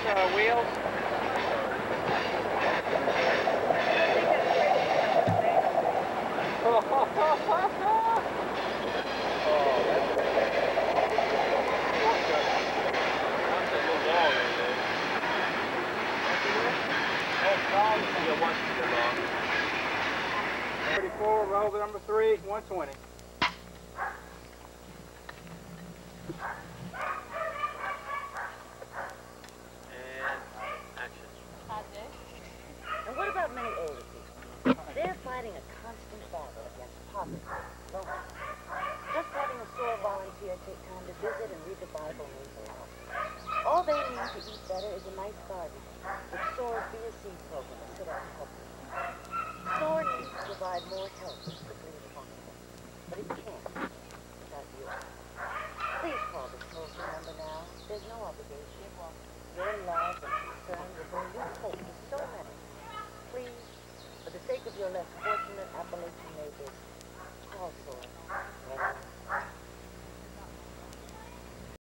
wheels. Roll the number 3, 120. And what about many older people? They're fighting a constant battle against poverty, loneliness. Just having a store volunteer take time to visit and read the Bible means a lot. All they need to eat better is a nice garden, with SOAR's BSC program to sit up and help them. SOAR needs to provide more help as quickly as possible, but it can't without you. Please call this toll-free number now. There's no obligation. Your love and concern will bring new hope to so many. Please, for the sake of your less fortunate Appalachian neighbors, call SOAR.